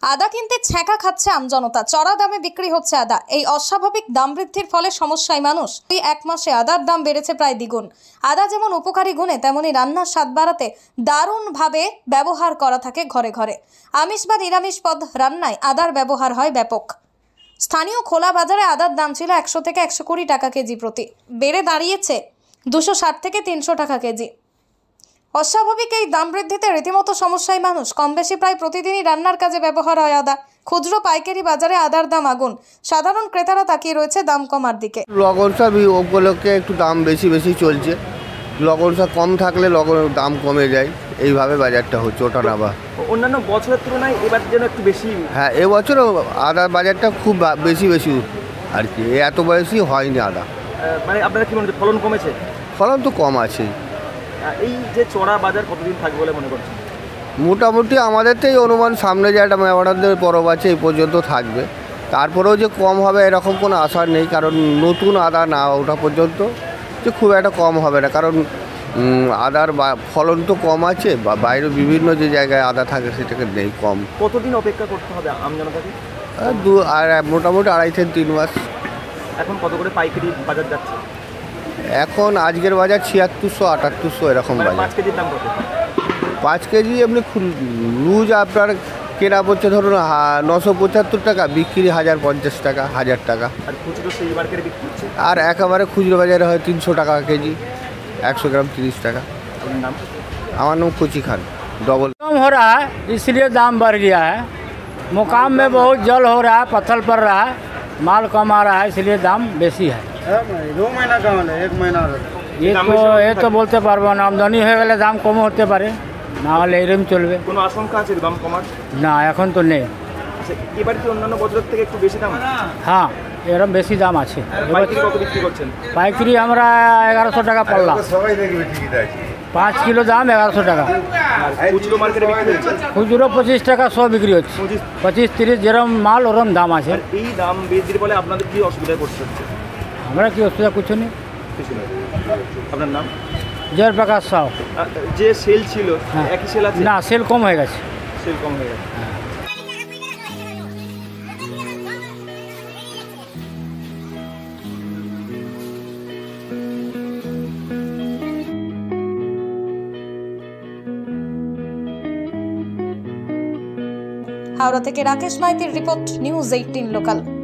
আদা কিনতে ছ্যাঁকা খাচ্ছে আমজনতা। চড়া দামে বিক্রি হচ্ছে আদা। এই অস্বাভাবিক দাম বৃদ্ধির ফলে সমস্যায় মানুষ। এই এক মাসে আদার দাম বেড়েছে প্রায় দ্বিগুণ। আদা যেমন উপকারী গুণে, তেমনি রান্নার স্বাদ বাড়াতে দারুণভাবে ব্যবহার করা থাকে ঘরে ঘরে। আমিষ বা নিরামিষ পদ রান্নায় আদার ব্যবহার হয় ব্যাপক। স্থানীয় খোলা বাজারে আদার দাম ছিল 100 থেকে 120 টাকা কেজি প্রতি, বেড়ে দাঁড়িয়েছে 260 থেকে 300 টাকা কেজি। অস্বাভাবিক এই দাম বৃদ্ধিতে রীতিমতো সমস্যায় মানুষ। কম বেশি প্রায় প্রতিদিনই রান্নার কাজে ব্যবহার হয় আদা। খুচরো পাইকারি বাজারে আদার দাম আগুন। সাধারণ ক্রেতারা তাকিয়ে রয়েছে দাম কমার দিকে। লবণ শাক ওগুলোকে একটু দাম বেশি চলছে। লবণ শাক কম থাকলে দাম কমে যায়, এইভাবে বাজারটা হচ্ছে ওঠানামা। অন্যান্য বছরের তুলনায় এবার যেন একটু বেশি। হ্যাঁ, এবছরও আদার বাজারটা খুব বেশি আর কি, এত বেশি হয়নি আদা। মানে আপনারা কি মনে হচ্ছে ফলন কমেছে? ফলন তো কম আছে। এই যে চড়া বাজার কতদিন থাকবে বলে মনে করছেন? মোটামুটি আমাদের তো এই অনুমান, সামনে যে একটা মেওয়াড়াদের পরব আছে এই পর্যন্ত থাকবে। তারপরেও যে কম হবে এরকম কোনো আশা নেই, কারণ নতুন আদা না ওঠা পর্যন্ত যে খুব একটা কম হবে না, কারণ আদার ফলন তো কম আছে, বা বাইরে বিভিন্ন যে জায়গায় আদা থাকে সেটাকে নেই কম। কতদিন অপেক্ষা করতে হবে আমজনতাকে? মোটামুটি 2.5 থেকে 3 মাস। এখন কত করে পাইকারি বাজার যাচ্ছে? এখন আজকের বাজার 7600-7800 এরকম বাজার। 5 কেজির দাম কত? 5 কেজি এমনি লুজ আপনার কেনা পড়ছে ধরুন 975 টাকা, বিক্রি 1050 টাকা, 1000 টাকা। আর খুচরো সেই মার্কেটে বিক্রি হচ্ছে? আর একেবারে খুচরো বাজারে হয় 300 টাকা কেজি, 100 গ্রাম 30 টাকা। नाम? আমার নাম कुची खान। डबल कम हो रहा है इसलिए दाम बढ़ गया है। मुकाम में बहुत जल हो रहा है, पत्थर पड़ रहा है, माल कम आ रहा है, इसलिए दाम बेसी है। 2 महीना कम है, 1 महीना ये तो बोलते पारबो ना, আমদানি হয়ে গেলে দাম কম হতে পারে, না হলে এরকম চলবে। কোনো আশঙ্কা আছে দাম কমার? না, এখন তো নেই। আচ্ছা, এবার কি অন্যান্য বছরের থেকে একটু বেশি দাম? হ্যাঁ, এরকম বেশি দাম আছে। পাইকারি কত বিক্রি করছেন? পাইকারি আমরা 1100 টাকা পাল্লা। 5 কিলো দাম 1100 টাকা। খুচরো মার্কেটে বিক্রি হচ্ছে? খুচরো 25 টাকা 100 বিক্রি হচ্ছে। 25-30 যেরকম মাল ওরকম দাম আছে। এই দাম বৃদ্ধির ফলে আপনাদের কি অসুবিধায় পড়তে হচ্ছে? আমরা কি অসুবিধা কিছু নেই। আপনার নাম? জয়প্রকাশ সাউ। যে সেল ছিল একই সেল আছে? না, সেল কম হয়ে গেছে। সেল কম হয়ে গেছে। হাওড়া থেকে রাকেশ মাইতির রিপোর্ট, নিউজ 18 লোকাল।